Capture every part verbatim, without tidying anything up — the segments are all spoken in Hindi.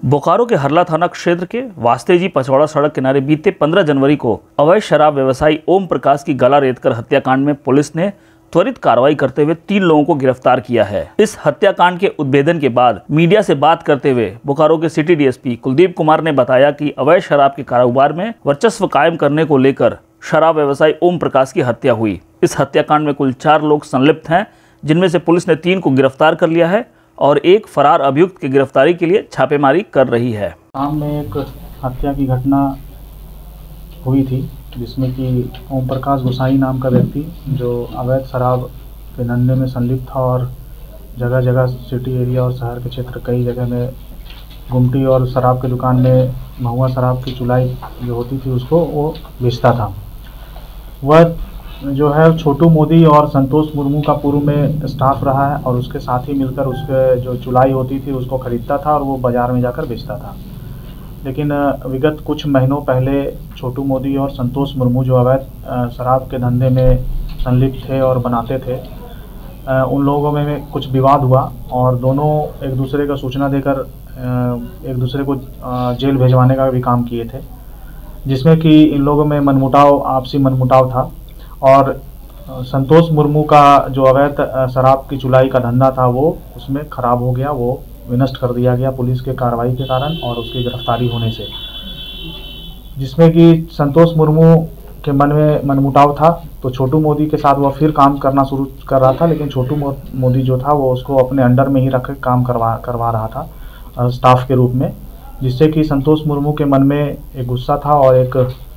बोकारो के हरला थाना क्षेत्र के वास्तेजी पचौड़ा सड़क किनारे बीते पंद्रह जनवरी को अवैध शराब व्यवसायी ओम प्रकाश की गला रेतकर हत्याकांड में पुलिस ने त्वरित कार्रवाई करते हुए तीन लोगों को गिरफ्तार किया है। इस हत्याकांड के उद्भेदन के बाद मीडिया से बात करते हुए बोकारो के सिटी डीएसपी कुलदीप कुमार ने बताया कि अवैध शराब के कारोबार में वर्चस्व कायम करने को लेकर शराब व्यवसायी ओम प्रकाश की हत्या हुई। इस हत्याकांड में कुल चार लोग संलिप्त हैं, जिनमें से पुलिस ने तीन को गिरफ्तार कर लिया है और एक फरार अभियुक्त की गिरफ्तारी के लिए छापेमारी कर रही है। शाम में एक हत्या की घटना हुई थी, जिसमें कि ओम प्रकाश गोसाई नाम का व्यक्ति जो अवैध शराब के धंधे में संलिप्त था और जगह जगह सिटी एरिया और शहर के क्षेत्र कई जगह में गुमटी और शराब की दुकान में महुआ शराब की चुलाई जो होती थी उसको वो बेचता था। वह जो है छोटू मोदी और संतोष मुर्मू का पूर्व में स्टाफ रहा है और उसके साथ ही मिलकर उसके जो चुलाई होती थी उसको खरीदता था और वो बाज़ार में जाकर बेचता था। लेकिन विगत कुछ महीनों पहले छोटू मोदी और संतोष मुर्मू जो अवैध शराब के धंधे में संलिप्त थे और बनाते थे, उन लोगों में कुछ विवाद हुआ और दोनों एक दूसरे का सूचना देकर एक दूसरे को जेल भेजवाने का भी काम किए थे, जिसमें कि इन लोगों में मनमुटाव आपसी मनमुटाव था और संतोष मुर्मू का जो अवैध शराब की चुलाई का धंधा था वो उसमें ख़राब हो गया, वो विनष्ट कर दिया गया पुलिस के कार्रवाई के कारण और उसकी गिरफ्तारी होने से, जिसमें कि संतोष मुर्मू के मन में मनमुटाव था तो छोटू मोदी के साथ वह फिर काम करना शुरू कर रहा था। लेकिन छोटू मोदी जो था वो उसको अपने अंडर में ही रख के काम करवा करवा रहा था स्टाफ के रूप में, जिससे कि संतोष मुर्मू के मन में एक गुस्सा था और एक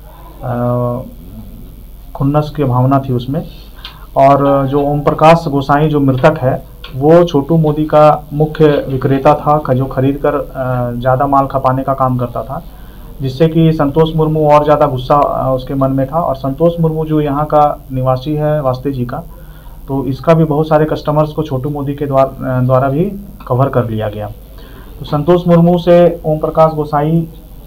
खुन्नस की भावना थी उसमें। और जो ओम प्रकाश गोसाई जो मृतक है वो छोटू मोदी का मुख्य विक्रेता था, जो खरीद कर ज़्यादा माल खपाने का काम करता था, जिससे कि संतोष मुर्मू और ज़्यादा गुस्सा उसके मन में था। और संतोष मुर्मू जो यहाँ का निवासी है वास्ते जी का, तो इसका भी बहुत सारे कस्टमर्स को छोटू मोदी के द्वारा द्वारा भी कवर कर लिया गया। तो संतोष मुर्मू से ओम प्रकाश गोसाई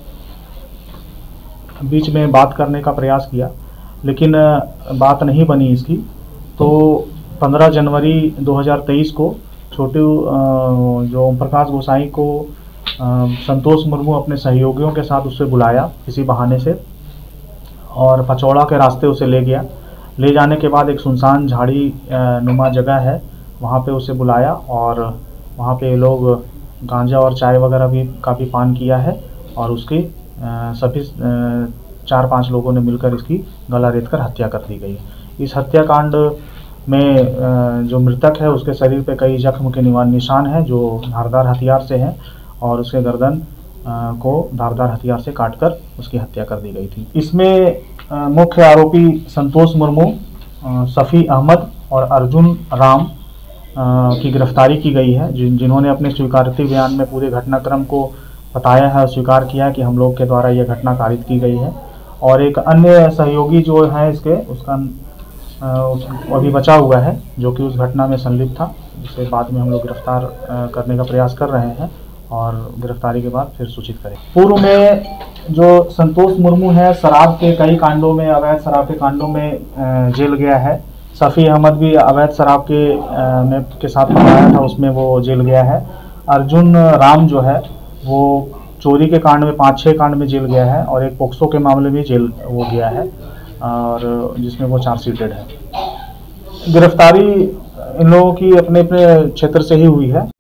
बीच में बात करने का प्रयास किया, लेकिन बात नहीं बनी इसकी। तो पंद्रह जनवरी दो हज़ार तेईस को छोटू जो ओम प्रकाश गोसाई को संतोष मुर्मू अपने सहयोगियों के साथ उससे बुलाया किसी बहाने से और पचौड़ा के रास्ते उसे ले गया। ले जाने के बाद एक सुनसान झाड़ी नुमा जगह है, वहाँ पे उसे बुलाया और वहाँ पे लोग गांजा और चाय वगैरह भी काफ़ी पान किया है और उसकी सभी चार पांच लोगों ने मिलकर इसकी गला रेतकर हत्या कर दी गई। इस हत्याकांड में जो मृतक है उसके शरीर पे कई जख्म के निशान हैं जो धारदार हथियार से हैं और उसके गर्दन को धारदार हथियार से काटकर उसकी हत्या कर दी गई थी। इसमें मुख्य आरोपी संतोष मुर्मू, सफ़ी अहमद और अर्जुन राम की गिरफ्तारी की गई है, जिन जिन्होंने अपने स्वीकारोक्ति बयान में पूरे घटनाक्रम को बताया है और स्वीकार किया है कि हम लोग के द्वारा यह घटना कारित की गई है। और एक अन्य सहयोगी जो है इसके उसका अभी बचा हुआ है जो कि उस घटना में संलिप्त था, जिसे बाद में हम लोग गिरफ्तार करने का प्रयास कर रहे हैं और गिरफ्तारी के बाद फिर सूचित करें। पूर्व में जो संतोष मुर्मू है शराब के कई कांडों में, अवैध शराब के कांडों में जेल गया है। सफ़ी अहमद भी अवैध शराब के में के साथ पकड़ाया था, उसमें वो जेल गया है। अर्जुन राम जो है वो चोरी के कांड में पाँच छः कांड में जेल गया है और एक पोक्सो के मामले में जेल वो गया है और जिसमें वो चार्जशीटेड है। गिरफ्तारी इन लोगों की अपने अपने क्षेत्र से ही हुई है।